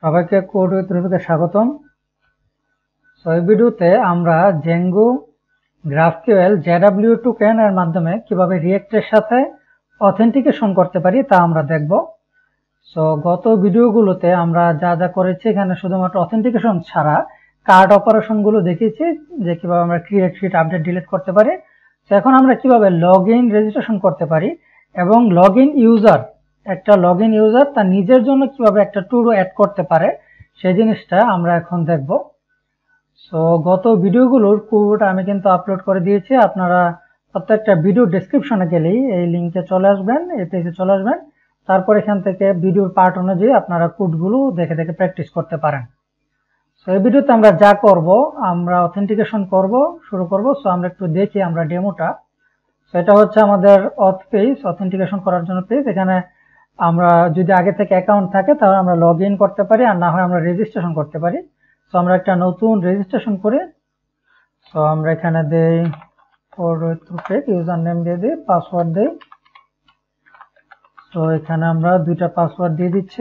সবাইকে code with রুবিকে স্বাগতম। So এই ভিডিওতে আমরা জেঙ্গো গ্রাফকিউএল জেডাব্লিউ টোকেন এর মাধ্যমে কিভাবে রিয়েক্টের সাথে অথেন্টিকেশন করতে পারি তা আমরা দেখব। সো গত ভিডিওগুলোতে আমরা যা যা করেছি এখানে শুধুমাত্র অথেন্টিকেশন ছাড়া কার্ড অপারেশন গুলো দেখিয়েছি, যে কিভাবে আমরা ক্রিয়েট, শিট, আপডেট, ডিলিট করতে পারি। তো এখন আমরা কিভাবে লগ ইন রেজিস্ট্রেশন করতে পারি এবং লগ ইন ইউজার তার নিজের জন্য কিভাবে একটা টুডু অ্যাড করতে পারে সেই জিনিসটা আমরা এখন দেখব। সো গত ভিডিওগুলোর কোড আমি কিন্তু আপলোড করে দিয়েছি। আপনারা প্রত্যেকটা ভিডিও ডেসক্রিপশনে গেলেই এই লিঙ্কে চলে আসবেন, এই পেজে চলে আসবেন। তারপর এখান থেকে ভিডিওর পার্ট অনুযায়ী আপনারা কোডগুলো দেখে দেখে প্র্যাকটিস করতে পারেন। সো এই ভিডিওতে আমরা যা করব, আমরা অথেন্টিকেশন শুরু করব। সো আমরা একটু দেখি আমরা ডেমোটা। সো এটা হচ্ছে আমাদের অথ পেজ, অথেন্টিকেশন করার জন্য পেজ। এখানে আমরা যদি আগে থেকে অ্যাকাউন্ট থাকে তাহলে আমরা লগ ইন করতে পারি, আর না হয় আমরা রেজিস্ট্রেশন করতে পারি। সো আমরা একটা নতুন রেজিস্ট্রেশন করি। সো আমরা এখানে দেই code with Rubik, user name দিয়ে দিই, পাসওয়ার্ড দেই। তো এখানে আমরা দুইটা পাসওয়ার্ড দিয়ে দিচ্ছি।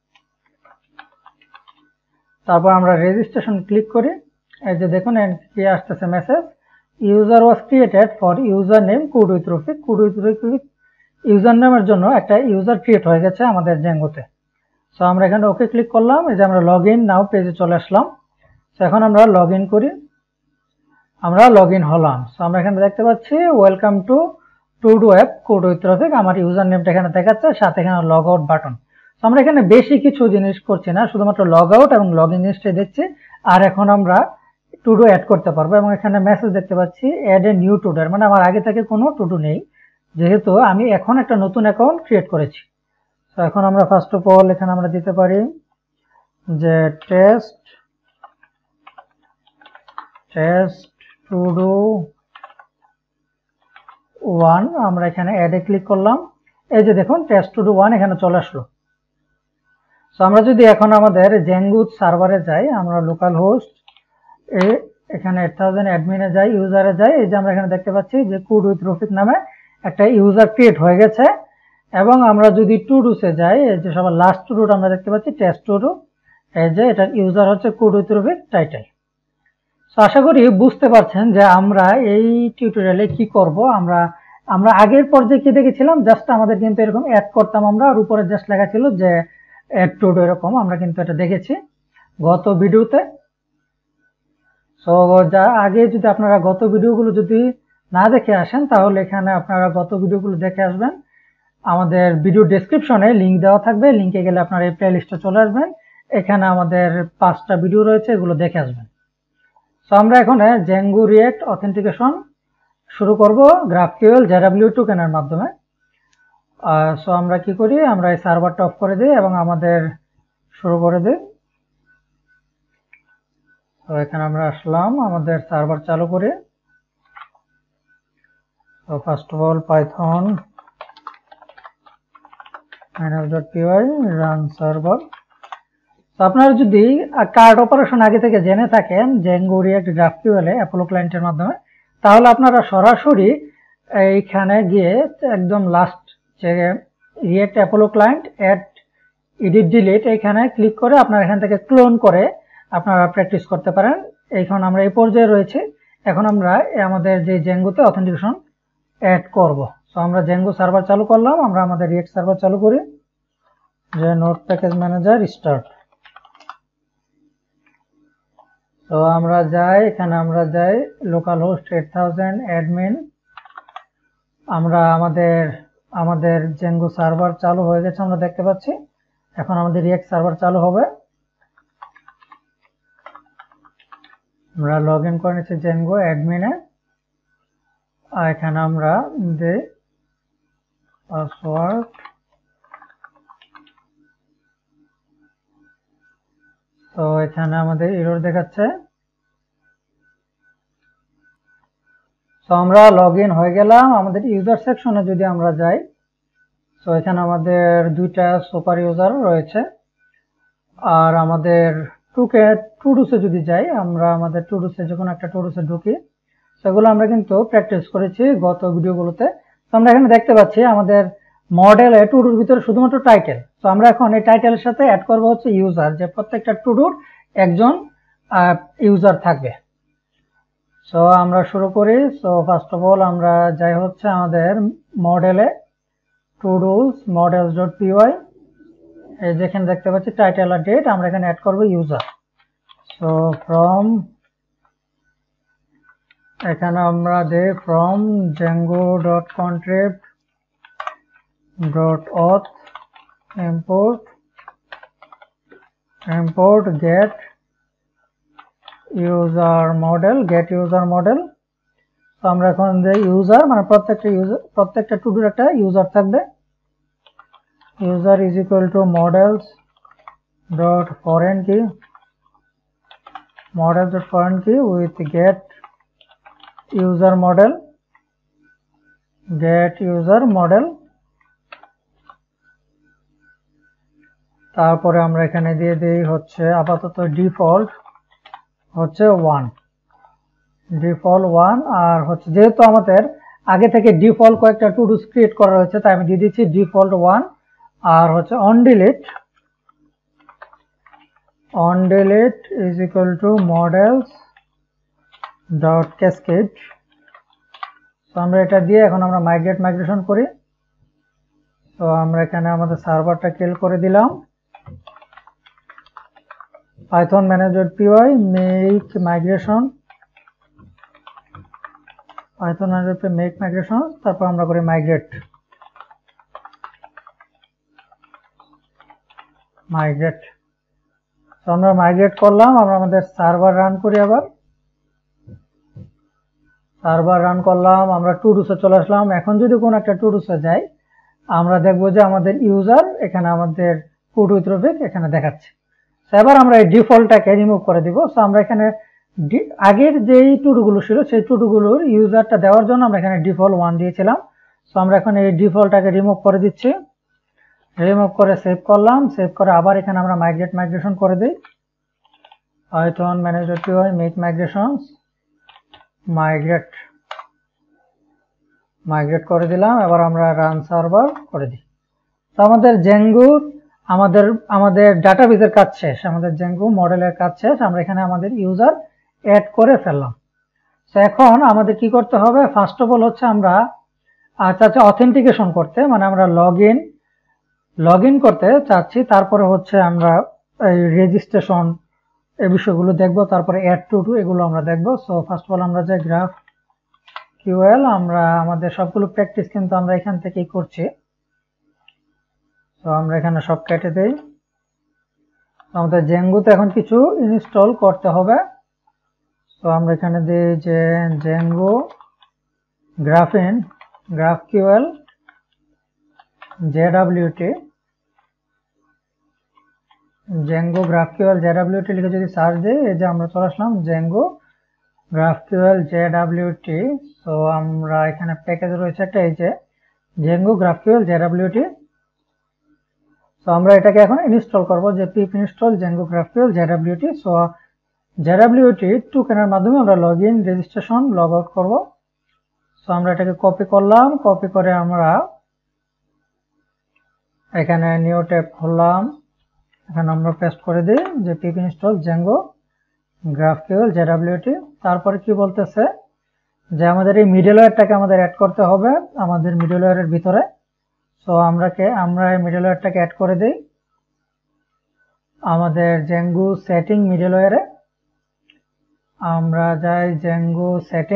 তারপর আমরা রেজিস্ট্রেশন ক্লিক করি। এই যে দেখুন কি আসতেছে message, user was created for user name code with Rubik. Code with Rubik user নেমের জন্য একটা ইউজার ক্রিয়েট হয়ে গেছে আমাদের জেঙ্গোতে। সো আমরা এখানে ওকে ক্লিক করলাম। এই যে আমরা লগ ইন নাও পেজে চলে আসলাম। সো এখন আমরা লগ ইন করি, আমরা লগ ইন হলাম। সো আমরা এখানে দেখতে পাচ্ছি welcome to todo app code with Rubik. আমার ইউজার নেমটা এখানে দেখাচ্ছে, সাথে এখানে লগ আউট বাটন। সো আমরা এখানে বেশি কিছু জিনিস করছি না, শুধুমাত্র লগ আউট এবং লগ ইন জিনিসটাই দেখছি। আর এখন আমরা টুডু অ্যাড করতে পারবো এবং এখানে মেসেজ দেখতে পাচ্ছি অ্যাড এ নিউ টুডু, মানে আমার আগে থেকে কোনো টুডু নেই, যেহেতু আমি এখন একটা নতুন অ্যাকাউন্ট ক্রিয়েট করেছি। তো এখন আমরা ফার্স্ট অফ অল এখানে আমরা দিতে পারি যে টেস্ট টুডু 1। আমরা এখানে অ্যাডে ক্লিক করলাম। এই যে দেখুন টেস্ট টুডু 1 এখানে চলে আসলো। সো আমরা যদি এখন আমাদের জেঙ্গো সার্ভারে যাই, আমরা লোকাল হোস্ট এখানে 8000 অ্যাডমিনে যাই, ইউজারে যাই। এই যে আমরা এখানে দেখতে পাচ্ছি যে কোড উইথ রুবিক নামে একটা ইউজার ক্রিয়েট হয়ে গেছে। এবং আমরা যদি টুডুসে যাই, এই যে সবার লাস্ট টুডুটা আমরা দেখতে পাচ্ছি টেস্ট টুডু। এই যে এটার ইউজার হচ্ছে code with Rubik title. So আশা করি বুঝতে পারছেন যে আমরা এই টিউটোরিয়ালে কি করব। আমরা আগের পর্যায়ে কি দেখেছিলাম, জাস্ট আমাদের কিন্তু এরকম অ্যাড করতাম আমরা, আর উপরে জাস্ট লেখা ছিল যে অ্যাড টুডু, এরকম আমরা কিন্তু এটা দেখেছি গত ভিডিওতে। সো যা আগে যদি আপনারা গত ভিডিওগুলো যদি না দেখে আসেন, তাহলে এখানে আপনারা গত ভিডিওগুলো দেখে আসবেন। আমাদের ভিডিও ডেসক্রিপশনে লিঙ্ক দেওয়া থাকবে, লিঙ্কে গেলে আপনারা এই প্লে লিস্টে চলে আসবেন। এখানে আমাদের 5টা ভিডিও রয়েছে, এগুলো দেখে আসবেন। সো আমরা এখন জেঙ্গো রিয়েক্ট অথেন্টিকেশন শুরু করব গ্রাফকিউএল জেডাব্লিউ টোকেনের মাধ্যমে। সো আমরা কি করি, আমরা এই সার্ভারটা অফ করে দিই এবং আমাদের শুরু করে দিই। তো এখানে আমরা আসলাম, আমাদের সার্ভার চালু করি। তো first of all python -py run server. তো আপনারা যদি কার্ড অপারেশন আগে থেকে জেনে থাকেন জেঙ্গো রিয়েক্ট গ্রাফকিউএল এ অ্যাপোলো ক্লায়েন্টের মাধ্যমে, তাহলে আপনারা সরাসরি এইখানে গিয়ে একদম লাস্ট যে React Apollo client add edit delete এখানে ক্লিক করে আপনারা এখান থেকে ক্লোন করে আপনারা প্র্যাকটিস করতে পারেন। এখন আমরা এই পর্যায়ে রয়েছে, এখন আমরা আমাদের যে জেঙ্গোতে অথেন্টিকেশন অ্যাড করব। সো আমরা জেঙ্গো সার্ভার চালু করলাম, আমরা আমাদের রিয়েক্ট সার্ভার চালু করি, যে নোড প্যাকেজ ম্যানেজার স্টার্ট। তো আমরা যাই, এখানে আমরা যাই লোকাল হোস্ট 8000 অ্যাডমিন। আমরা আমাদের জেঙ্গো সার্ভার চালু হয়ে গেছে, আমরা দেখতে পাচ্ছি। এখন আমাদের রিয়েক্ট সার্ভার চালু হবে। আমরা লগ ইন করে নিচ্ছি জেঙ্গো অ্যাডমিনে। আর এখানে আমরা দিই পাসওয়ার্ড। তো এখানে আমাদের এরর দেখাচ্ছে। তো আমরা লগ ইন হয়ে গেলাম। আমাদের ইউজার সেকশনে যদি আমরা যাই, তো এখানে আমাদের দুইটা সুপার ইউজার রয়েছে। আর আমাদের টুডুসে যদি যাই, আমরা আমাদের টুডুসে যখন একটা টুডুসে ঢুকি, সেগুলো আমরা কিন্তু প্র্যাকটিস করেছি গত ভিডিওগুলোতে। তো আমরা এখানে দেখতে পাচ্ছি আমাদের মডেলে টুডুর ভিতরে শুধুমাত্র টাইটেল। তো আমরা এখন এই টাইটেলের সাথে অ্যাড করব হচ্ছে ইউজার, যে প্রত্যেকটা টু ডুর একজন ইউজার থাকবে। সো আমরা শুরু করি। সো ফার্স্ট অফ অল আমরা যাই হচ্ছে আমাদের মডেলে, টু ডুস models.py, এই যেখানে দেখতে পাচ্ছি টাইটেল আর ডেট, আমরা এখানে অ্যাড করব ইউজার। সো ফ্রম, এখানে আমরা দেই from django.contrib.auth import get user model। তো আমরা এখন যে ইউজার মানে প্রত্যেকটা টু ডুর একটা ইউজার থাকবে। user is equal to models.foreign key with get user model। তারপরে আমরা এখানে দিয়ে দিই হচ্ছে আপাতত ডিফল্ট হচ্ছে 1 আর হচ্ছে যেহেতু আমাদের আগে থেকে ডিফল্ট কয়েকটা টু ডুস ক্রিয়েট করা হয়েছে তাই আমি দিয়ে দিচ্ছি ডিফল্ট 1 আর হচ্ছে on delete is equal to models.cascade। তো আমরা এটা দিয়ে এখন আমরা মাইগ্রেশন করি। তো আমরা এখানে আমাদের সার্ভারটা কিল করে দিলাম। python manage.py make migration, তারপর আমরা করি মাইগ্রেট। তো আমরা মাইগ্রেট করলাম। আমরা আমাদের সার্ভার রান করি, আবার সার্ভার রান করলাম, আমরা টু ডুসে চলে আসলাম। এখন যদি কোনো একটা টু ডুসে যাই আমরা দেখবো যে আমাদের ইউজার এখানে আমাদের কোড উইথ রফিক এখানে দেখাচ্ছে। এবার আমরা এই ডিফল্টটাকে রিমুভ করে দিব। সো আমরা এখানে আগের যেই টুডুগুলো ছিল সেই টুডুগুলোর ইউজারটা দেওয়ার জন্য আমরা এখানে ডিফল্ট 1 দিয়েছিলাম। সো আমরা এখন এই ডিফল্টটাকে রিমুভ করে দিচ্ছি, রিমুভ করে সেভ করলাম। সেভ করে আবার এখানে আমরা মাইগ্রেশন করে দিই। python manage.py make migrations, migrate করে দিলাম। এবার আমরা রান সার্ভার করে দিই। তো আমাদের জেঙ্গু আমাদের ডাটাবেসের কাজ শেষ, আমাদের জেঙ্গু মডেলের কাজ শেষ। আমরা এখানে আমাদের ইউজার অ্যাড করে ফেললাম। তো এখন আমাদের কি করতে হবে, ফার্স্ট অফ অল হচ্ছে আমরা চাচ্ছি অথেন্টিকেশন করতে, মানে আমরা লগ ইন করতে চাচ্ছি। তারপরে হচ্ছে আমরা এই রেজিস্ট্রেশন এই বিষয়গুলো দেখবো, তারপরে অ্যাড টু এগুলো আমরা দেখবো। সো ফার্স্ট অফ অল আমরা যে GraphQL, আমরা আমাদের সবগুলো প্র্যাকটিস কিন্তু আমরা এখান থেকেই করছি। তো আমরা এখানে সব কেটে দেই। আমাদের জেঙ্গুতে এখন কিছু ইনস্টল করতে হবে। তো আমরা এখানে দিই যে জেঙ্গু GraphQL JWT লিখে যদি সার্চ দিই, এই যে আমরা চলে আসলাম জেঙ্গু GraphQL JWT। তো আমরা এখানে প্যাকেজ রয়েছে একটা, এই যে জেঙ্গু GraphQL JWT। তো আমরা এটাকে এখন ইনস্টল করব, যে pip install Django GraphQL JWT। So JWT টোকেনের মাধ্যমে আমরা লগইন, রেজিস্ট্রেশন, লগ আউট করব। সো আমরা এটাকে কপি করলাম, কপি করে আমরা এখানে নিউ ট্যাব খুললাম, এখানে আমরা পেস্ট করে দিই যে pip install Django GraphQL JWT। তারপরে কি বলতেছে যে আমাদের এই মিডলওয়্যারটাকে আমাদের অ্যাড করতে হবে আমাদের মিডলওয়্যারের ভিতরে। সো আমরা এই মিডলওয়্যারটাকে অ্যাড করে দেই আমাদের জেঙ্গু সেটিং মিডলওয়্যারে। আমরা যাই জেঙ্গু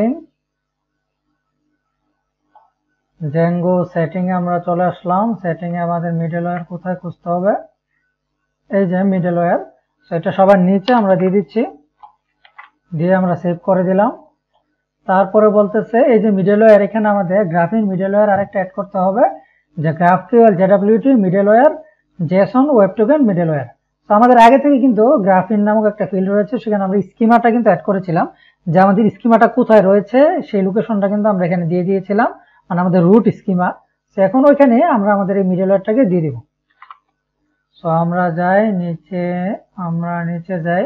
সেটিং এ আমরা চলে আসলাম। সেটিং এ আমাদের মিডলওয়্যার কোথায় খুঁজতে হবে, এই যে মিডলওয়্যার। সো এটা সবার নিচে আমরা দিয়ে দিচ্ছি, দিয়ে আমরা সেভ করে দিলাম। তারপরে বলতেছে এই যে মিডলওয়্যার, এখানে আমাদের গ্রাফিন মিডলওয়্যার আরেকটা অ্যাড করতে হবে, যে GraphQL JWT middleware JSON web token middleware. তো আমাদের আগে থেকে কিন্তু গ্রাফিন নামক একটা ফিল্ড রয়েছে, সেখানে আমরা স্কিমাটা কিন্তু অ্যাড করেছিলাম, যে আমাদের স্কিমাটা কোথায় রয়েছে সেই লোকেশনটা কিন্তু আমরা এখানে দিয়ে দিয়েছিলাম, মানে আমাদের রুট স্কিমা। তো এখন ওইখানে আমরা আমাদের এই মিডলওয়্যারটাকে দিয়ে দিব। সো আমরা নিচে যাই,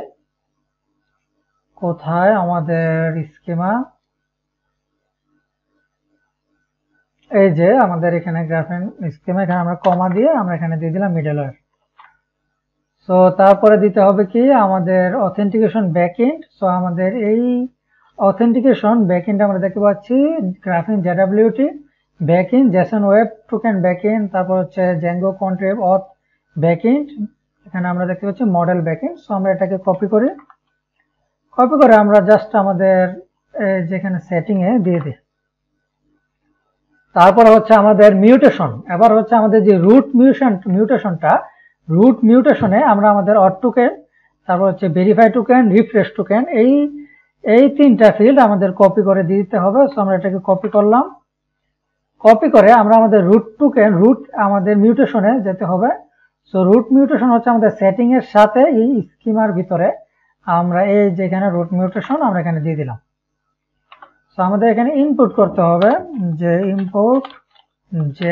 কোথায় আমাদের স্কিমা, এই যে আমাদের এখানে গ্রাফেন স্কিমা, এখানে আমরা কমা দিয়ে আমরা এখানে দিয়ে দিলাম মিডলওয়্যার। সো তারপরে দিতে হবে কি আমাদের অথেন্টিকেশন ব্যাকএন্ড। সো আমাদের এই অথেন্টিকেশন ব্যাকএন্ড আমরা দেখতে পাচ্ছি graphene JWT backend, JSON web token backend, তারপর হচ্ছে জ্যাঙ্গো কন্ট্রিব অথ ব্যাকএন্ড, এখানে আমরা দেখতে পাচ্ছি মডেল ব্যাকএন্ড। সো আমরা এটাকে কপি করে আমরা জাস্ট আমাদের যেখানে সেটিং এ দিয়ে দিই। তারপর হচ্ছে আমাদের মিউটেশন, এবার হচ্ছে আমাদের যে রুট মিউটেশনে আমরা আমাদের অথ টোকেন, তারপর হচ্ছে ভেরিফাই টোকেন, রিফ্রেশ টোকেন, এই তিনটা ফিল্ড আমাদের কপি করে দিতে হবে। সো আমরা এটাকে কপি করলাম, কপি করে আমরা আমাদের রুট আমাদের মিউটেশনে যেতে হবে। সো রুট মিউটেশন হচ্ছে আমাদের সেটিং এর সাথে এই স্কিমার ভিতরে আমরা এই যেখানে রুট মিউটেশন আমরা এখানে দিয়ে দিলাম। সো আমাদের এখানে ইনপুট করতে হবে যে ইম্পোর্ট যে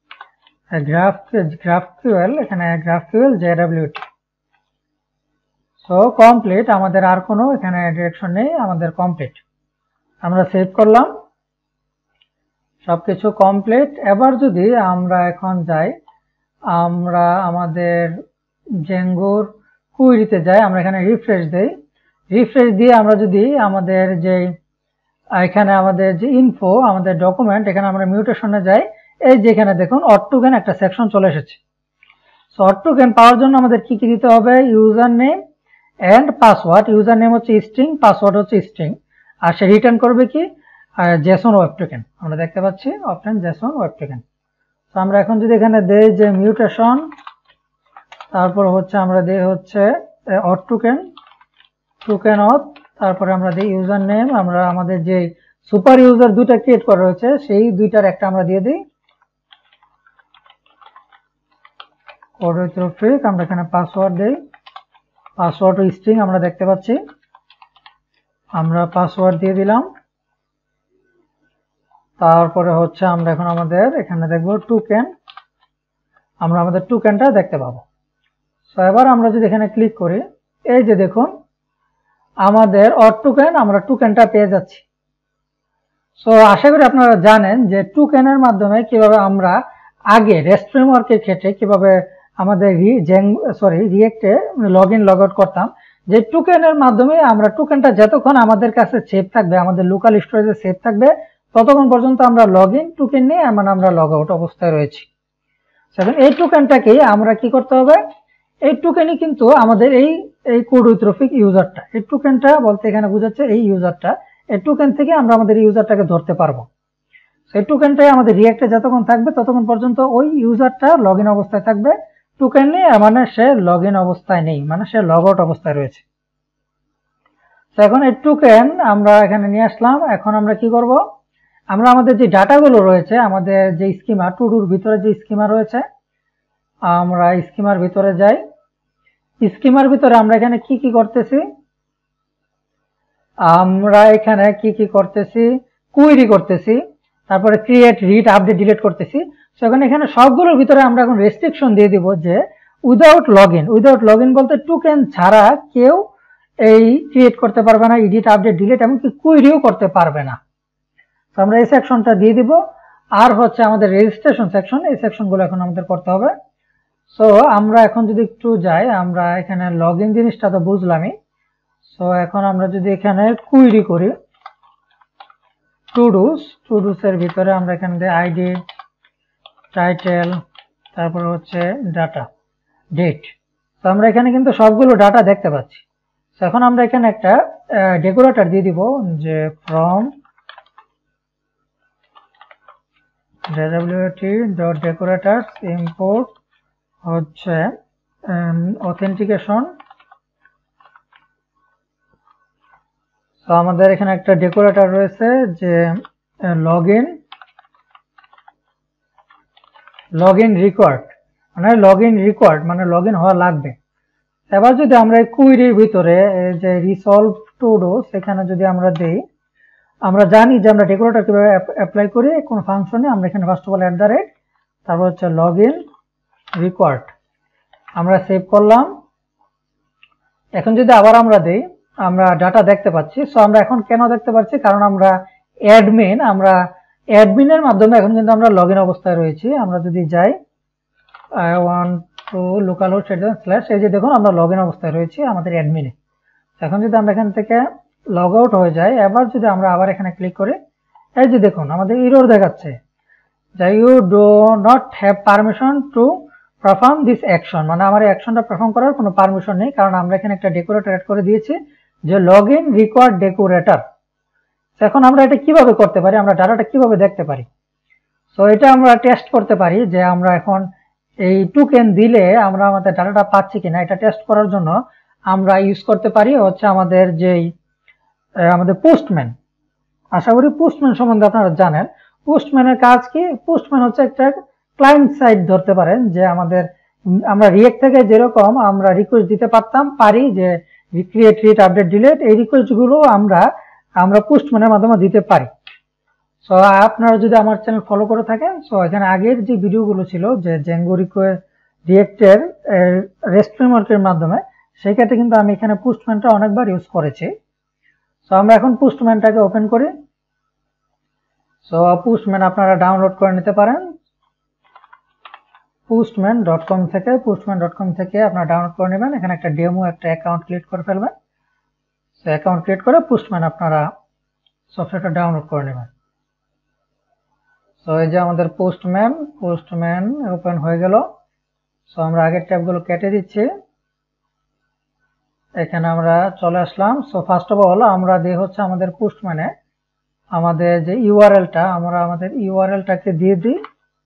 GraphQL, এখানে GraphQL জেডাব্লিউটি। সো কমপ্লিট, আমাদের আর কোনো এখানে ডিরেকশন নেই, আমাদের কমপ্লিট। আমরা সেভ করলাম, সবকিছু কমপ্লিট। এবার যদি আমরা এখন যাই, আমরা আমাদের জেঙ্গোর কুইরিতে যাই, আমরা এখানে রিফ্রেশ দেই, রিফ্রেশ দিয়ে আমরা যদি আমাদের যে এখানে আমাদের যে ইনফো আমাদের ডকুমেন্ট, এখানে আমরা মিউটেশনে যাই, এই যেখানে দেখুন অথ টোকেন একটা সেকশন চলে এসেছে। সো অথ টোকেন পাওয়ার জন্য আমাদের কি কি দিতে হবে, user name and password. User name হচ্ছে স্ট্রিং, পাসওয়ার্ড হচ্ছে স্ট্রিং, আর সে রিটার্ন করবে কি জেসন ওয়েব টোকেন। আমরা দেখতে পাচ্ছি অপশন জেসন ওয়েব টোকেন। তো আমরা এখন যদি এখানে দেই যে মিউটেশন, তারপর হচ্ছে আমরা দেই হচ্ছে অথ টোকেন অথ, তারপরে আমরা দিই ইউজার নেম, আমরা আমাদের যে সুপার ইউজার দুইটা ক্রিয়েট করা রয়েছে সেই দুইটার একটা আমরা দিয়ে দিই কোডরোফিক। আমরা এখানে পাসওয়ার্ড দেই, পাসওয়ার্ড ও স্ট্রিং আমরা দেখতে পাচ্ছি, আমরা পাসওয়ার্ড দিয়ে দিলাম। তারপরে হচ্ছে আমরা এখন আমাদের এখানে দেখবো টোকেন, আমরা আমাদের টোকেনটা দেখতে পাবো। সো এবার আমরা যদি এখানে ক্লিক করি, এই যে দেখুন আমাদের অথ টোকেন, আমরা টোকেনটা পেয়ে যাচ্ছি। সো আশা করি আপনারা জানেন যে টোকেনের মাধ্যমে কিভাবে আমরা আগে রেস্ট ফ্রেমওয়ার্কের ক্ষেত্রে কিভাবে আমাদের রিয়েক্টে লগ ইন লগ আউট করতাম, যে টোকেনের মাধ্যমে আমরা টোকেনটা যতক্ষণ আমাদের কাছে সেভ থাকবে, আমাদের লোকাল স্টোরেজে সেভ থাকবে, ততক্ষণ পর্যন্ত আমরা লগ ইন টোকেন নিয়ে আমরা লগ আউট অবস্থায় রয়েছি। এখন এই টোকেনটাকে আমরা কি করতে হবে, এই টোকেনই কিন্তু আমাদের এই কোডরোফিক ইউজারটা, এই টোকেনটা বলতে এখানে বোঝাচ্ছে এই ইউজারটা, এই টোকেন থেকে আমরা আমাদের ইউজারটাকে ধরতে পারবো। সেই টোকেনটাই আমাদের রিয়েক্টে যতক্ষণ থাকবে ততক্ষণ পর্যন্ত ওই ইউজারটা লগ ইন অবস্থায় থাকবে, টোকেন নেই মানে সে লগ ইন অবস্থায় নেই, মানে সে লগ আউট অবস্থায় রয়েছে। তো এখন এই টোকেন আমরা এখানে নিয়ে আসলাম। এখন আমরা কি করব, আমরা আমাদের যে ডাটাগুলো রয়েছে, আমাদের যে স্কিমা টুডুর ভিতরে যে স্কিমা রয়েছে, আমরা স্কিমার ভিতরে যাই। স্কিমার ভিতরে আমরা এখানে কি কি করতেছি, আমরা এখানে কি কি করতেছি, কুইরি করতেছি, তারপরে ক্রিয়েট, রিড, আপডেট, ডিলিট করতেছি। সেখানে এখানে সবগুলোর ভিতরে আমরা এখন রেস্ট্রিকশন দিয়ে দিব যে উইদাউট লগ ইন বলতে টোকেন ছাড়া কেউ এই ক্রিয়েট করতে পারবে না, এডিট, আপডেট, ডিলিট এমনকি কুইরিও করতে পারবে না। তো আমরা এই সেকশনটা দিয়ে দিব। আর হচ্ছে আমাদের রেজিস্ট্রেশন সেকশন, এই সেকশনগুলো এখন আমাদের করতে হবে। সো আমরা এখন যদি একটু যাই, আমরা এখানে লগ ইন জিনিসটা তো বুঝলামই। সো এখন আমরা যদি এখানে কুইরি করি টুডুস এর ভিতরে আমরা এখানে দিই আইডি, টাইটেল, তারপর হচ্ছে ডাটা, ডেট। তো আমরা এখানে কিন্তু সবগুলো ডাটা দেখতে পাচ্ছি। তো এখন আমরা এখানে একটা ডেকোরেটর দিয়ে দিব যে ফ্রম jwt.decorators import হচ্ছে অথেন্টিকেশন। তো আমাদের এখানে একটা ডেকোরেটর রয়েছে যে লগইন রিকোয়ার্ড, মানে লগ ইন হওয়া লাগবে। এবার যদি আমরা এই কুইরির ভিতরে যে রিসলভ টুডো সেখানে যদি আমরা দেই, আমরা জানি যে আমরা ডেকোরেটর কিভাবে অ্যাপ্লাই করি কোন ফাংশনে। আমরা এখানে ফার্স্ট অফ অল @ তারপর হচ্ছে লগ ইন রিকোয়ার্ড, আমরা সেভ করলাম। এখন যদি আবার আমরা দেই, আমরা ডাটা দেখতে পাচ্ছি। সো আমরা এখন কেন দেখতে পাচ্ছি, কারণ আমরা অ্যাডমিন, আমরা অ্যাডমিনের মাধ্যমে এখন কিন্তু আমরা লগ ইন অবস্থায় রয়েছি। আমরা যদি যাই I want to localhost / এই যে দেখুন আমরা লগ ইন অবস্থায় রয়েছি আমাদের অ্যাডমিনে। এখন যদি আমরা এখান থেকে লগ আউট হয়ে যাই, এবার যদি আমরা আবার এখানে ক্লিক করি, এই যে দেখুন আমাদের এরর দেখাচ্ছে যে you do not have permission to perform this action, মানে আমার এই অ্যাকশনটা পারফর্ম করার কোনো পারমিশন নেই, কারণ আমরা এখানে একটা ডেকোরেটর অ্যাড করে দিয়েছি যে লগ ইন রিকোয়ার্ড ডেকোরেটর। এখন আমরা এটা কিভাবে করতে পারি, আমরা ডাটাটা কিভাবে দেখতে পারি? সো এটা আমরা টেস্ট করতে পারি যে আমরা এখন এই টোকেন দিলে আমরা আমাদের ডাটাটা পাচ্ছি কিনা। এটা টেস্ট করার জন্য আমরা ইউজ করতে পারি হচ্ছে আমাদের যেই আমাদের পোস্টম্যান। আশা করি পোস্টম্যান সম্বন্ধে আপনারা জানেন। পোস্টম্যানের কাজ কি? পোস্টম্যান হচ্ছে একটা ক্লায়েন্ট সাইড ধরতে পারেন, যে আমরা রিয়েক্ট থেকে যেরকম আমরা রিকোয়েস্ট দিতে পারি যে ক্রিয়েট, রিড, আপডেট, ডিলিট, এই রিকোয়েস্ট গুলো আমরা পোস্টম্যানের মাধ্যমে দিতে পারি। সো আপনারা যদি আমার চ্যানেল ফলো করে থাকেন, সো এখানে আগের যে ভিডিওগুলো ছিল যে জেঙ্গো রিয়েক্টের রেস্ট ফ্রেমওয়ার্কের মাধ্যমে, সেই ক্ষেত্রে কিন্তু আমি এখানে পোস্টম্যানটা অনেকবার ইউজ করেছি। সো আমরা এখন পোস্টম্যানটাকে ওপেন করি। সো পোস্টম্যান আপনারা ডাউনলোড করে নিতে পারেন postman.com থেকে। postman.com থেকে আপনারা ডাউনলোড করে নেবেন। এখানে একটা ডেমো একটা অ্যাকাউন্ট ক্রিয়েট করে ফেলবেন। সো অ্যাকাউন্ট ক্রিয়েট করে পোস্টম্যান আপনারা সফটওয়্যারটা ডাউনলোড করে নেবেন। সো এই যে আমাদের পোস্টম্যান ওপেন হয়ে গেল। সো আমরা আগের ট্যাবগুলো কেটে দিচ্ছি, এখানে আমরা চলে আসলাম। সো ফার্স্ট অফ অল আমরা দিয়ে হচ্ছে আমাদের পোস্টম্যানে আমাদের যে ইউআরএলটা, আমরা আমাদের ইউআরএলটাকে দিয়ে দিই।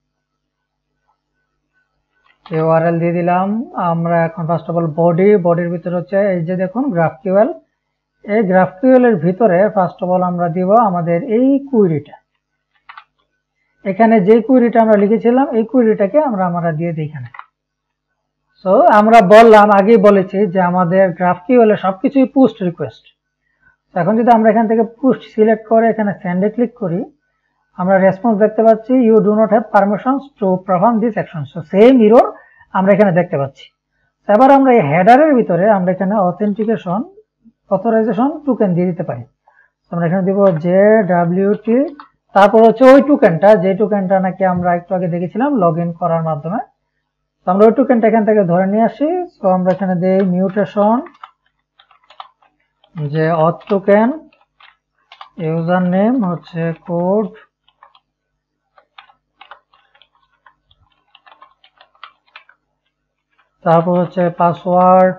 ইউআরএল দিয়ে দিলাম। আমরা এখন ফার্স্ট অফ অল বডির ভিতরে হচ্ছে এই যে দেখুন গ্রাফকিউএল। এই গ্রাফকিউএল এর ভিতরে ফার্স্ট অফ অল আমরা দিব আমাদের এই কুইরিটা। এখানে যে কুইরিটা আমরা লিখেছিলাম এই কুইরিটাকে আমরা দিয়ে দিই এখানে। সো আমরা আগেই বলেছি যে আমাদের গ্রাফকিউএল এ সবকিছুই পোস্ট রিকোয়েস্ট। এখন যদি আমরা এখান থেকে পোস্ট সিলেক্ট করে এখানে সেন্ডে ক্লিক করি, আমরা রেসপন্স দেখতে পাচ্ছি you do not have permissions to perform this action. So same error আমরা এখানে দেখতে পাচ্ছি। এবার আমরা এই হেডারের ভিতরে আমরা এখানে অথরাইজেশন টোকেন দিয়ে দিতে পারি। আমরা এখানে দিব JWT, তারপর হচ্ছে ওই টোকেনটা যে টোকেনটা নাকি আমরা একটু আগে দেখেছিলাম লগ ইন করার মাধ্যমে। তো আমরা ওই টোকেনটা এখান থেকে ধরে নিয়ে আসি। তো আমরা এখানে দিই মিউটেশন যে অথ টোকেন, ইউজার নেম হচ্ছে কোড, তারপর হচ্ছে পাসওয়ার্ড,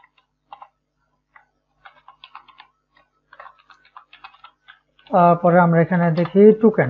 তারপরে আমরা এখানে দেখি টোকেন।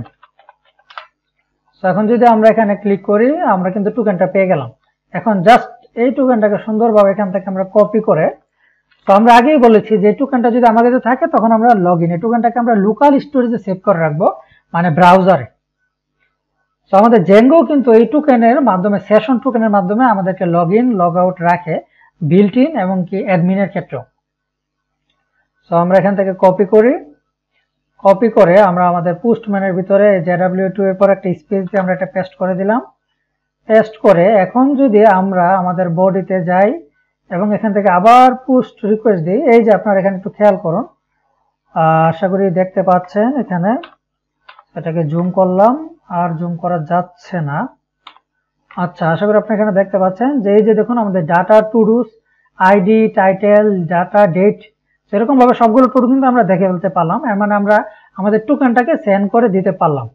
এখন যদি আমরা এখানে ক্লিক করি আমরা কিন্তু টোকেনটা পেয়ে গেলাম। এখন জাস্ট এই টোকেনটাকে সুন্দরভাবে এখান থেকে আমরা কপি করে, তো আমরা আগেই বলেছি যে টোকেনটা যদি আমার কাছে থাকে তখন আমরা লগ ইন, এই টোকেনটাকে আমরা লোকাল স্টোরেজে সেভ করে রাখবো, মানে ব্রাউজারে। তো আমাদের জেঙ্গো কিন্তু এই টোকেনের মাধ্যমে, সেশন টোকেনের মাধ্যমে আমাদেরকে লগ ইন লগ আউট রাখে, বিল্ট ইন এবং কি অ্যাডমিনের ক্ষেত্রেও। তো আমরা এখান থেকে কপি করে আমরা আমাদের পোস্টম্যানের ভিতরে JW2 এর পর একটা স্পেস দিয়ে আমরা এটা পেস্ট করে দিলাম। পেস্ট করে এখন যদি আমরা আমাদের বডিতে যাই এবং এখান থেকে আবার পোস্ট রিকোয়েস্ট দিই, এই যে আপনারা এখানে একটু খেয়াল করুন, আশা করি দেখতে পাচ্ছেন এখানে, এটাকে জুম করলাম আর জুম করা যাচ্ছে না। আচ্ছা, আশা করি আপনি এখানে দেখতে পাচ্ছেন যে এই যে দেখুন আমাদের data, todos, ID, title, data, date, সেরকম ভাবে সবগুলো টু ডু কিন্তু আমরা দেখে ফেলতে পারলাম। এর মানে আমরা আমাদের টোকেনটাকে সেন্ড করে দিতে পারলাম।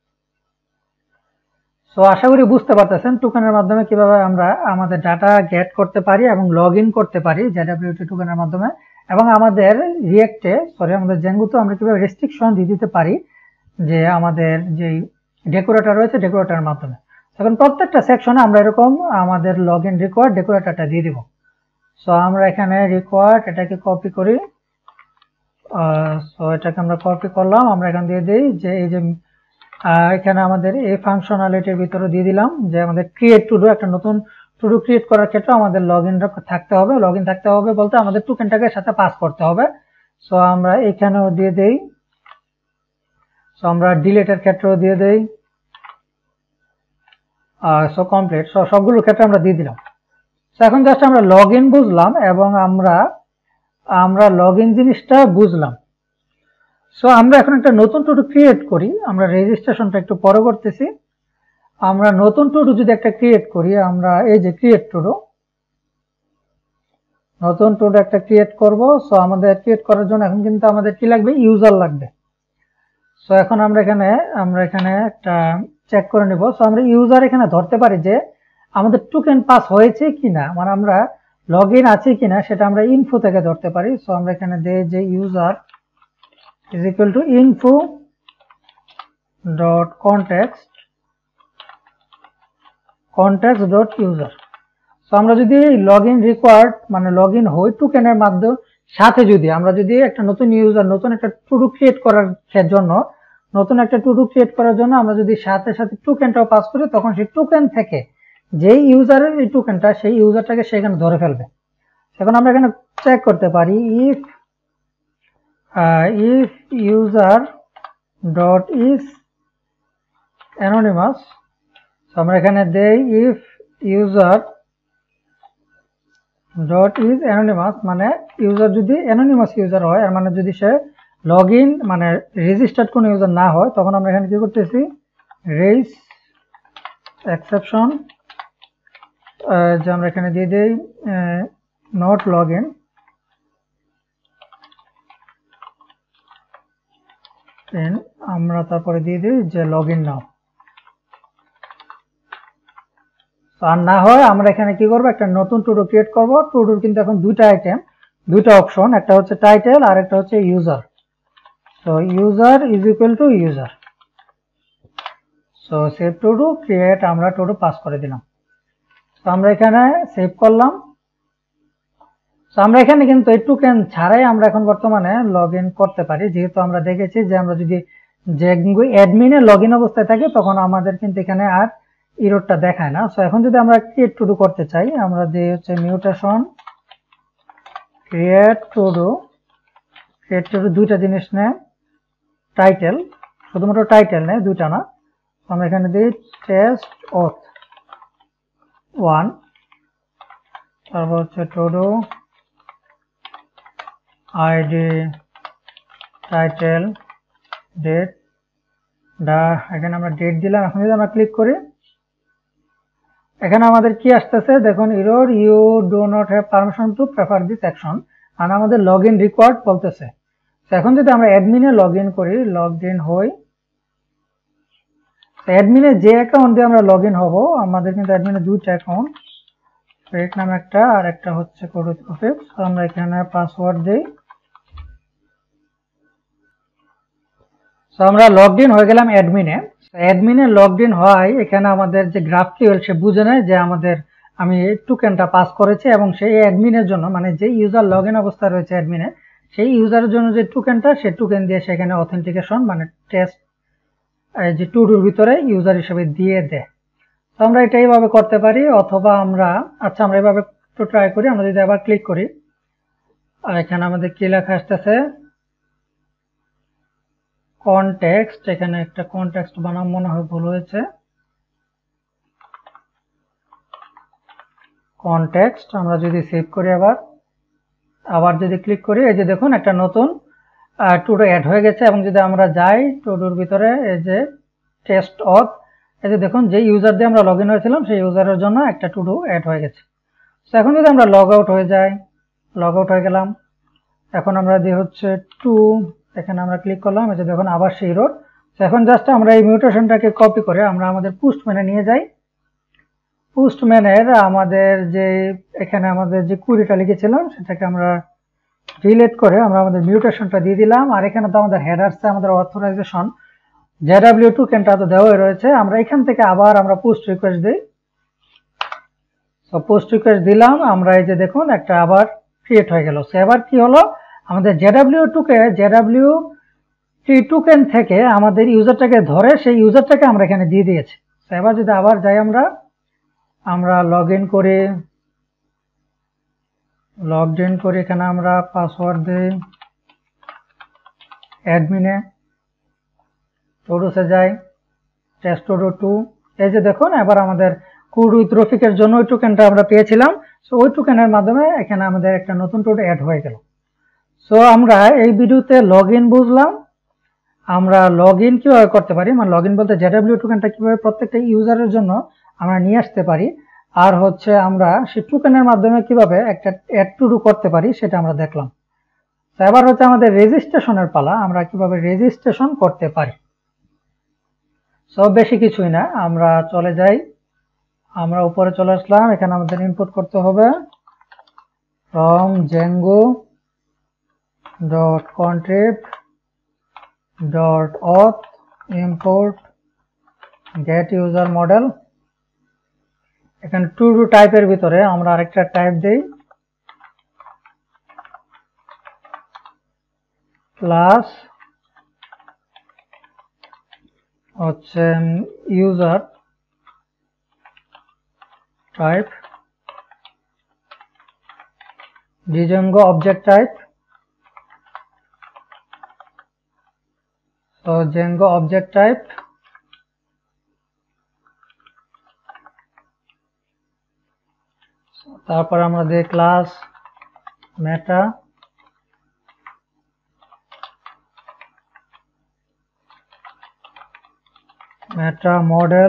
সো আশা করি বুঝতে পারতেছেন টোকেনের মাধ্যমে কিভাবে আমরা আমাদের ডাটা গেট করতে পারি এবং লগ ইন করতে পারি JWT টোকেনের মাধ্যমে, এবং আমাদের আমাদের জেঙ্গোতে আমরা কিভাবে রেস্ট্রিকশন দিয়ে দিতে পারি যে আমাদের যে ডেকোরেটর রয়েছে ডেকোরেটরের মাধ্যমে। এখন প্রত্যেকটা সেকশনে আমরা এরকম আমাদের লগ ইন রিকোয়ার্ড ডেকোরেটরটা দিয়ে দিব। সো আমরা এখানে রিকোয়ার্ড এটাকে কপি করি। সো এটাকে আমরা কপি করলাম, আমরা এখানে দিয়ে দিই যে এই যে এখানে আমাদের এই ফাংশনালিটির ভিতরে দিয়ে দিলাম যে আমাদের ক্রিয়েট টু ডু, একটা নতুন টু ডু ক্রিয়েট করার ক্ষেত্রে আমাদের লগ ইন থাকতে হবে। লগ ইন থাকতে হবে বলতে আমাদের টোকেনটাকে সাথে পাস করতে হবে। সো আমরা এখানেও দিয়ে দেই। সো আমরা ডিলিটের ক্ষেত্রেও দিয়ে দেই। So complete. সো সবগুলো ক্ষেত্রে আমরা দিয়ে দিলাম। সো এখন জাস্ট আমরা লগ ইন বুঝলাম এবং আমরা লগ ইন জিনিসটা বুঝলাম। সো আমরা এখন একটা নতুন টু ডু ক্রিয়েট করি। আমরা রেজিস্ট্রেশনটা একটু পরে করতেছি। আমরা নতুন টু ডু যদি একটা ক্রিয়েট করি, আমরা এই যে ক্রিয়েট টু ডু, নতুন টু ডু একটা ক্রিয়েট করব। সো আমাদের ক্রিয়েট করার জন্য এখন কিন্তু আমাদের কি লাগবে, ইউজার লাগবে। সো এখন আমরা এখানে একটা চেক করে নিব। সো আমরা ইউজার এখানে ধরতে পারি যে আমাদের টোকেন পাস হয়েছে কিনা, মানে আমরা লগ ইন আছে কিনা সেটা আমরা ইনফো থেকে ধরতে পারি। সো আমরা এখানে দেই যে user is equal to info dot contacts dot user. So আমরা যদি লগ ইন রিকোয়ার্ড মানে লগ ইন হই টোকেনের মাধ্যমে সাথে, যদি আমরা যদি একটা নতুন ইউজার নতুন একটা টু ডু ক্রিয়েট করার জন্য আমরা যদি সাথে সাথে টোকেনটাও পাস করি, তখন সেই টোকেন থেকে যেই ইউজারের এই টোকেনটা, সেই ইউজারটাকে সেখানে ধরে ফেলবে। এখন আমরা এখানে চেক করতে পারি if user dot is anonymous. আমরা এখানে দেই if user dot is anonymous, মানে ইউজার যদি অ্যানোনিমাস ইউজার হয়, আর মানে যদি সে লগ ইন মানে রেজিস্টার্ড কোনো ইউজার না হয়, তখন আমরা এখানে কি করতেছি, রেইজ এক্সেপশন, যে আমরা এখানে দিয়ে দেই নট লগ ইন, আমরা তারপরে দিয়ে দিই যে লগ ইন নাও। আর না হয় আমরা এখানে কি করব, একটা নতুন টু ডু ক্রিয়েট করব। টু ডুর কিন্তু এখন দুইটা অপশন, একটা হচ্ছে টাইটেল আর একটা হচ্ছে user. So user is equal to user. So save todo create, আমরা টু ডু পাস করে দিলাম। তো আমরা এখানে সেভ করলাম। তো আমরা এখানে কিন্তু এই টোকেন ছাড়াই আমরা এখন বর্তমানে লগ ইন করতে পারি, যেহেতু আমরা দেখেছি যে আমরা যদি জেঙ্গো অ্যাডমিনে লগ ইন অবস্থায় থাকি তখন আমাদের কিন্তু এখানে আর এররটা দেখায় না। সো এখন যদি আমরা ক্রিয়েট টু ডু করতে চাই, আমরা দিয়ে হচ্ছে মিউটেশন ক্রিয়েট টু ডু দুইটা জিনিস নেয়, টাইটেল, শুধুমাত্র টাইটেল নেয়, দুইটা না। আমরা এখানে দিই টেস্ট অথ 1, তারপর হচ্ছে todo ID title date, এখানে আমরা ডেট দিলাম। এখন যদি আমরা ক্লিক করি, এখানে আমাদের কি আসতেছে দেখুন, error you do not have permission to prefer this action, আর আমাদের লগ ইন রিকোয়ার্ড বলতেছে। এখন যদি আমরা অ্যাডমিনে লগ ইন করি, লগ ইন হই, অ্যাডমিনে যে অ্যাকাউন্ট দিয়ে আমরা লগ ইন হবো, আমাদের কিন্তু অ্যাডমিনে দুইটা অ্যাকাউন্ট, ফেক নাম একটা আর একটা হচ্ছে কোড অফিস। আমরা এখানে পাসওয়ার্ড দিই। সো আমরা লগড ইন হয়ে গেলাম অ্যাডমিনে। অ্যাডমিনে লগড ইন হয়, এখানে আমাদের যে গ্রাফকিউএল সে বুঝে নেয় যে আমি টোকেনটা পাস করেছি, এবং সেই অ্যাডমিনের জন্য মানে যে ইউজার লগ ইন অবস্থায় রয়েছে অ্যাডমিনে, সেই ইউজারের জন্য যে টোকেনটা, সে টোকেন দিয়ে সেখানে অথেন্টিকেশন মানে টেস্ট যে টু ডুর ভিতরে ইউজার হিসেবে দিয়ে দেয়। তো আমরা এটা এইভাবে করতে পারি, অথবা আমরা আমরা এইভাবে একটু ট্রাই করি। আমরা যদি আবার ক্লিক করি, আর এখানে আমাদের কি লেখা আসতেছে, কনটেক্সট, এখানে একটা কনটেক্সট বানাম মনে হয় ভুল হয়েছে, কনটেক্সট। আমরা যদি সেভ করি, আবার যদি ক্লিক করি, এই যে দেখুন একটা নতুন টু ডু অ্যাড হয়ে গেছে। এবং যদি আমরা যাই টু ডুর ভিতরে, এই যে টেস্ট অথ, এই যে দেখুন যে ইউজার দিয়ে আমরা লগ ইন হয়েছিলাম সেই ইউজারের জন্য একটা টু ডু অ্যাড হয়ে গেছে। তো এখন যদি আমরা লগ আউট হয়ে যাই, লগ আউট হয়ে গেলাম, এখন আমরা দিয়ে হচ্ছে টু, এখানে আমরা ক্লিক করলাম, এই যে দেখুন আবার সেই এরর। তো এখন জাস্ট আমরা এই মিউটেশনটাকে কপি করে আমরা আমাদের পোস্টম্যানে নিয়ে যাই। পোস্টম্যানের আমাদের যে এখানে আমাদের যে কুড়িটা লিখেছিলাম সেটাকে আমরা ডিলিট করে আমরা আমাদের মিউটেশনটা দিয়ে দিলাম। আর এখানে তো আমাদের হেডারসে আমাদের অথরাইজেশন JW টোকেনটা তো দেওয়াই রয়েছে। আমরা এখান থেকে আবার আমরা পোস্ট রিকোয়েস্ট দিই। তো পোস্ট রিকোয়েস্ট দিলাম, আমরা এই যে দেখুন একটা আবার ক্রিয়েট হয়ে গেল। সো এবার কি হলো, আমাদের JW টোকেন থেকে আমাদের ইউজারটাকে ধরে সেই ইউজারটাকে আমরা এখানে দিয়ে দিয়েছি। তো এবার যদি আবার যাই, আমরা লগ ইন করি, এখানে আমরা পাসওয়ার্ড দিই, অ্যাডমিনে টুডুসে যাই, টেস্ট টুডু 2, এই যে দেখুন এবার আমাদের কুড উইথ রফিকের জন্য ওই টোকেনটা আমরা পেয়েছিলাম। সো ওই টোকেনের মাধ্যমে এখানে আমাদের একটা নতুন টুডু অ্যাড হয়ে গেল। সো আমরা এই ভিডিওতে লগ ইন বুঝলাম, আমরা লগ ইন কিভাবে করতে পারি, মানে লগ ইন বলতে জেডাব্লিউ টোকেনটা কিভাবে প্রত্যেকটা ইউজারের জন্য আমরা নিয়ে আসতে পারি, আর হচ্ছে আমরা সেই টোকেনের মাধ্যমে কিভাবে একটা অ্যাড টু ডু করতে পারি সেটা আমরা দেখলাম। তো এবার হচ্ছে আমাদের রেজিস্ট্রেশনের পালা, আমরা কিভাবে রেজিস্ট্রেশন করতে পারি। সব বেশি কিছুই না, আমরা চলে যাই, আমরা উপরে চলে আসলাম, এখানে আমাদের ইনপুট করতে হবে from django.contrib.auth import get user model। এখানে টু ডু টাইপের ভিতরে আমরা আরেকটা টাইপ দেই, ক্লাস হচ্ছে user type django object type, so django object type, তারপর আমরা দিই class meta model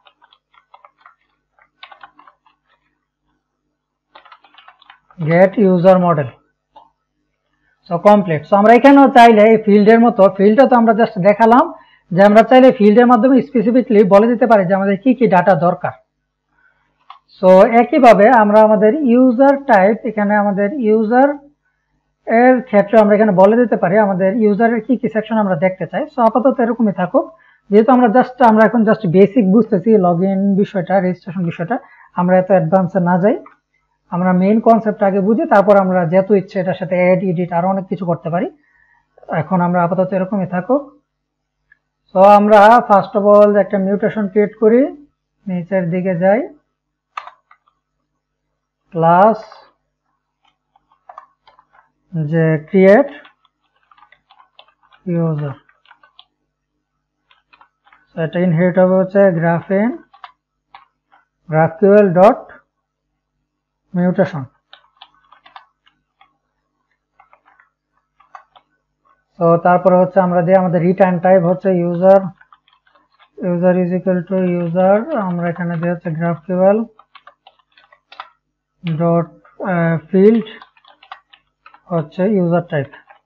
get user model। So complete. So আমরা এখানেও চাইলে এই ফিল্ডের মতো, ফিল্ডটা তো আমরা জাস্ট দেখালাম যে আমরা চাইলে ফিল্ডের মাধ্যমে স্পেসিফিকলি বলে দিতে পারি যে আমাদের কি কি ডাটা দরকার। সো একইভাবে আমরা আমাদের ইউজার টাইপ, এখানে আমাদের ইউজার এর ক্ষেত্রে আমরা এখানে বলে দিতে পারি আমাদের ইউজারের কি কি সেকশন আমরা দেখতে চাই। সো আপাতত এরকমই থাকুক, যেহেতু আমরা এখন জাস্ট বেসিক বুঝতেছি লগ ইন বিষয়টা, রেজিস্ট্রেশন বিষয়টা, আমরা এত অ্যাডভান্সে না যাই, আমরা মেইন কনসেপ্ট আগে বুঝি, তারপর আমরা যত ইচ্ছে এটার সাথে অ্যাড এডিট আরো অনেক কিছু করতে পারি। এখন আমরা আপাতত এরকমই থাকুক। সো আমরা ফার্স্ট অফ অল একটা মিউটেশন ক্রিয়েট করি, নিচের দিকে যাই, ক্লাস যে ক্রিয়েট ইউজার, এটা ইনহেরিট হবে হচ্ছে GraphQL ডট মিউটেশন। তো তারপরে হচ্ছে আমরা দিই আমাদের রিটার্ন টাইপ হচ্ছে user is equal to user, আমরা এখানে দিই হচ্ছে GraphQL ডট ফিল্ড হচ্ছে ইউজার টাইপ,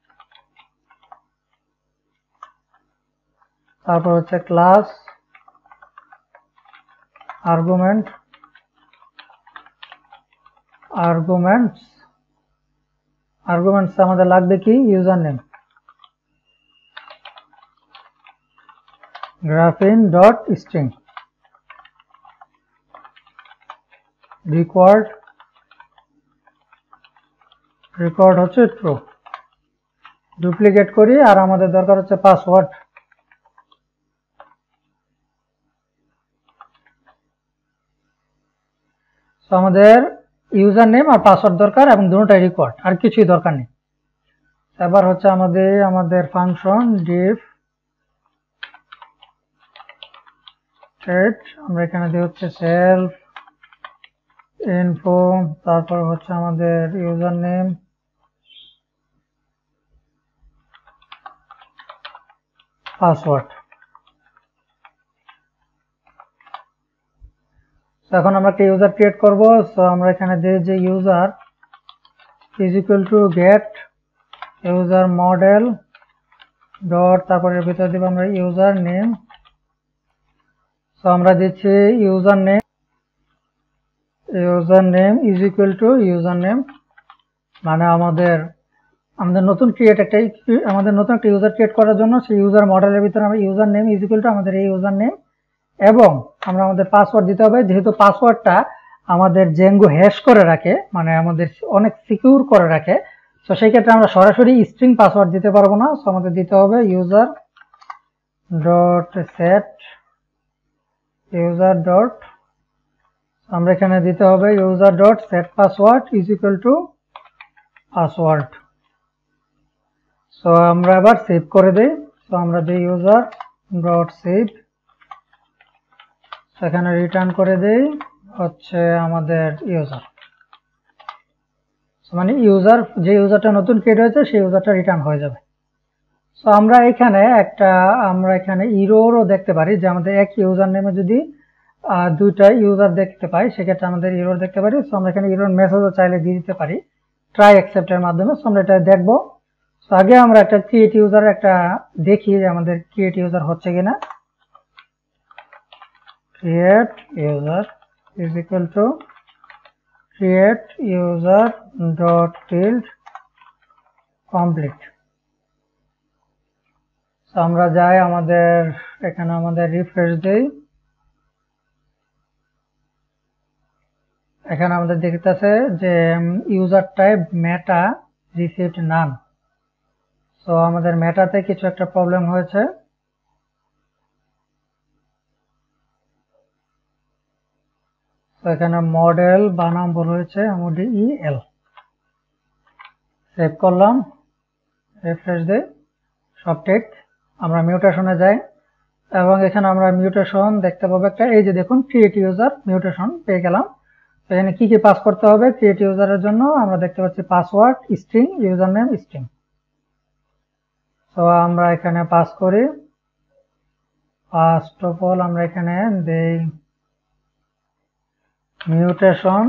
তারপর হচ্ছে ক্লাস আর্গুমেন্টস আমাদের লাগবে কি user name, graphene dot string, record হচ্ছে ট্রু, ডুপ্লিকেট করি, আর আমাদের দরকার হচ্ছে পাসওয়ার্ড। তো আমাদের ইউজার নেম আর পাসওয়ার্ড দরকার এবং দুটোটাই রেকর্ড, আর কিছুই দরকার নেই। এবার হচ্ছে আমাদের ফাংশন ডিফ আমরা এখানে দিই হচ্ছে সেলফ ইনফো, তারপর হচ্ছে আমাদের ইউজার নেম, পাসওয়ার্ড। এখন আমরা একটা ইউজার ক্রিয়েট করব। সো আমরা এখানে দিই যে user is equal to get user model dot, তারপরে ভিতরে দিব আমরা ইউজার নেম। সো আমরা দিচ্ছি user name is equal to user name, মানে আমাদের নতুন একটা ইউজার ক্রিয়েট করার জন্য সেই ইউজার মডেলের ভিতরে আমরা user name is equal to আমাদের এই ইউজার নেম, এবং আমরা আমাদের পাসওয়ার্ড দিতে হবে। যেহেতু পাসওয়ার্ডটা আমাদের জেঙ্গো হ্যাশ করে রাখে, মানে আমাদের অনেক সিকিউর করে রাখে, তো সেই ক্ষেত্রে আমরা সরাসরি স্ট্রিং পাসওয়ার্ড দিতে পারবো না। সো আমাদের দিতে হবে ইউজার ডট আমরা এখানে দিতে হবে user dot set password is equal to password. So আমরা এবার সেভ করে দেই। সো আমরা দিই ইউজার ডট সেভ, সেখানে রিটার্ন করে দেই হচ্ছে আমাদের ইউজার, মানে যে ইউজারটা নতুন ক্রিয়েট হয়েছে সেই ইউজারটা রিটার্ন হয়ে যাবে। সো আমরা এখানে ইরোরও দেখতে পারি যে আমাদের এক ইউজার নেমে যদি দুইটা ইউজার দেখতে পাই সেক্ষেত্রে আমাদের ইরোর দেখতে পারি। সো আমরা এখানে ইরোর মেসেজও চাইলে দিয়ে দিতে পারি ট্রাই অ্যাকসেপ্টের মাধ্যমে। সো আমরা এটা দেখবো। সো আগে আমরা একটা ক্রিয়েট ইউজার দেখি যে আমাদের ক্রিয়েট ইউজার হচ্ছে কিনা। Create user is equal to create user dot tilde complete. So আমরা যাই এখানে আমাদের রিফ্রেশ দেই, এখানে আমাদের দেখতেছে যে user type meta received none. So আমাদের মেটাতে কিছু একটা প্রবলেম হয়েছে। তো এখানে মডেল বানাম ভুল হয়েছে, MODEL। সেভ করলাম, রিফ্রেশ দেই, সব ঠিক। আমরা মিউটেশনে যাই এবং এখানে আমরা মিউটেশন দেখতে পাবো একটা, এই যে দেখুন ক্রিয়েট ইউজার মিউটেশন পেয়ে গেলাম। এখানে কি কি পাস করতে হবে ক্রিয়েট ইউজারের জন্য আমরা দেখতে পাচ্ছি password string, user name string. তো আমরা এখানে পাস করি। ফার্স্ট অফ অল আমরা এখানে দেই mutation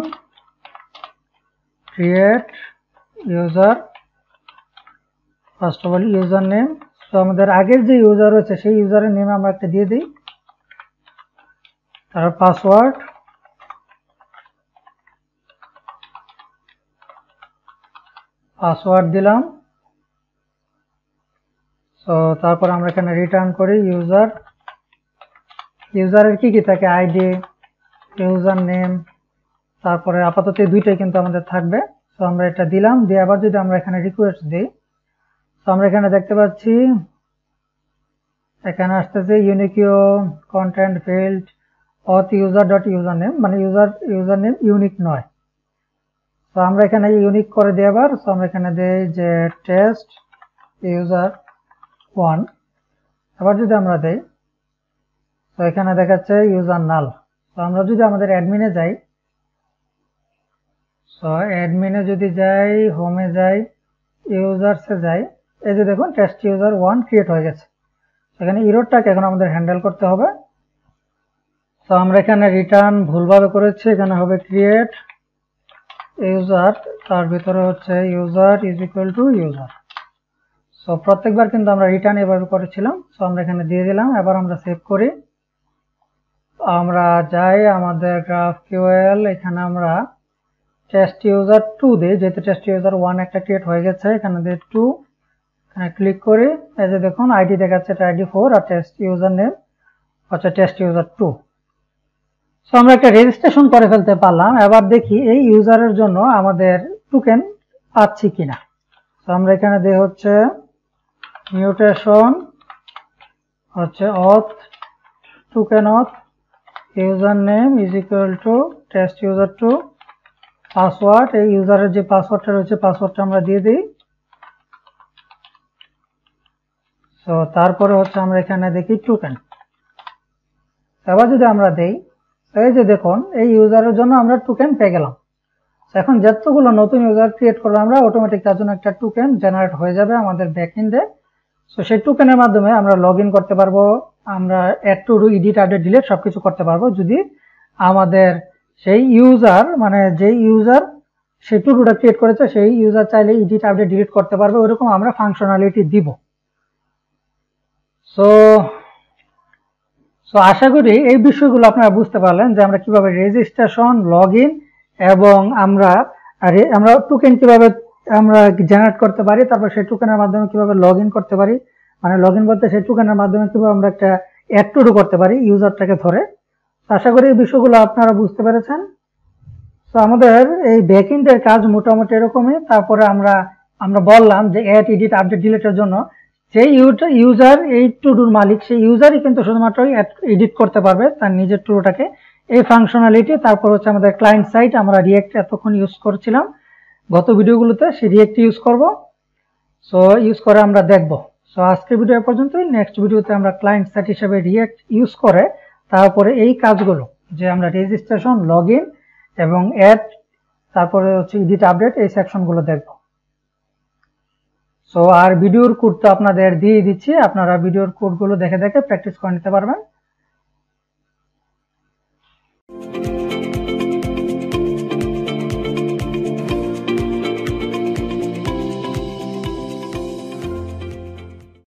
create user, first of all user name. তো আমাদের আগের যে ইউজার রয়েছে সেই ইউজারের নেম আমরা একটা দিয়ে দিই, তারপর পাসওয়ার্ড দিলাম। তো তারপর আমরা এখানে রিটার্ন করি ইউজারের কি কি থাকে, আইডি, ইউজার নেম, তারপরে আপাতত এই দুইটাই কিন্তু আমাদের থাকবে। তো আমরা এটা দিলাম, দিয়ে আবার যদি আমরা এখানে রিকোয়েস্ট দিই, তো আমরা এখানে দেখতে পাচ্ছি এখানে আসতেছে unique content field auth user dot user name, মানে ইউজার নেম ইউনিক নয়। তো আমরা এখানে ইউনিক করে দিই আবার। তো আমরা এখানে দেই যে টেস্ট ইউজার 1, আবার যদি আমরা দেই তো এখানে দেখাচ্ছে ইউজার নাল। তো আমরা যদি আমাদের অ্যাডমিনে যাই, সো অ্যাডমিনে যদি যাই, হোমে যাই, ইউজার্সে যাই, এই যে দেখুন টেস্ট ইউজার 1 ক্রিয়েট হয়ে গেছে। এখানে ইরোরটাকে এখন আমাদের হ্যান্ডেল করতে হবে। তো আমরা এখানে রিটার্ন ভুলভাবে করেছি, এখানে হবে ক্রিয়েট ইউজার, তার ভিতরে হচ্ছে user is equal to user. So প্রত্যেকবার কিন্তু আমরা রিটার্ন এভাবে করেছিলাম। সো আমরা এখানে দিয়ে দিলাম, এবার আমরা সেভ করি। আমরা যাই আমাদের GraphQL, এখানে আমরা টেস্ট ইউজার 2 দিই, যেহেতু টেস্ট ইউজার 1 একটা ক্রিয়েট হয়ে গেছে, এখানে দিয়ে 2 এখানে ক্লিক করি। এই যে দেখুন আইডি দেখাচ্ছে এটা ID 4 আর টেস্ট ইউজার নেম হচ্ছে টেস্ট ইউজার 2। সো আমরা একটা রেজিস্ট্রেশন করে ফেলতে পারলাম। এবার দেখি এই ইউজারের জন্য আমাদের টোকেন পাচ্ছি কিনা। তো আমরা এখানে দিয়ে হচ্ছে মিউটেশন হচ্ছে auth token auth user name is equal to test user 2, password, এই ইউজারের যে পাসওয়ার্ডটা রয়েছে পাসওয়ার্ডটা আমরা দিয়ে দিই। তো তারপরে হচ্ছে আমরা এখানে দেখি টোকেন। এবার যদি আমরা দেই, এই যে দেখুন এই ইউজারের জন্য আমরা টোকেন পেয়ে গেলাম। এখন যতগুলো নতুন ইউজার ক্রিয়েট করবো আমরা অটোমেটিক তার জন্য একটা টোকেন জেনারেট হয়ে যাবে আমাদের ব্যাকএন্ডে। সো সেই টোকেনের মাধ্যমে আমরা লগ ইন করতে পারবো, আমরা add todo, edit, update, delete সবকিছু করতে পারবো যদি আমাদের সেই ইউজার, মানে যে ইউজার সেই টুডুটা ক্রিয়েট করেছে সেই ইউজার চাইলে এডিট, আপডেট, ডিলিট করতে পারবে, ওইরকম আমরা ফাংশনালিটি দিব। সো আশা করি এই বিষয়গুলো আপনারা বুঝতে পারলেন যে আমরা কিভাবে রেজিস্ট্রেশন, লগ ইন এবং আমরা টোকেন কিভাবে আমরা জেনারেট করতে পারি, তারপর সেই টোকেনের মাধ্যমে কিভাবে লগ ইন করতে পারি, মানে লগ ইন বলতে সেই টোকেনের মাধ্যমে কিভাবে আমরা একটা অ্যাড টু ডু করতে পারি ইউজারটাকে ধরে। আশা করি এই বিষয়গুলো আপনারা বুঝতে পেরেছেন। তো আমাদের এই ব্যাকএন্ডের কাজ মোটামুটি এরকমই। তারপরে আমরা বললাম যে অ্যাড, এডিট, আপডেট, ডিলিটের জন্য সেই ইউজার এই টু ডুর মালিক, সেই ইউজারই কিন্তু শুধুমাত্র এডিট করতে পারবে তার নিজের টুডুটাকে, এই ফাংশনালিটি। তারপর হচ্ছে আমাদের ক্লায়েন্ট সাইট, আমরা রিয়েক্ট এতক্ষণ ইউজ করছিলাম গত ভিডিওগুলোতে, সেই রিয়েক্ট ইউজ করব। সো ইউজ করে আমরা দেখব। সো আজকের ভিডিও পর্যন্তই। নেক্সট ভিডিওতে আমরা ক্লায়েন্ট সাইট হিসেবে রিয়েক্ট ইউজ করে তারপরে এই কাজগুলো, যে আমরা রেজিস্ট্রেশন, লগ ইন এবং অ্যাড, তারপরে হচ্ছে এডিট, আপডেট, এই সেকশনগুলো দেখব। সো আর ভিডিওর কোড তো আপনাদের দিয়ে দিচ্ছি, আপনারা ভিডিওর কোডগুলো দেখে দেখে প্র্যাকটিস করে নিতে পারবেন।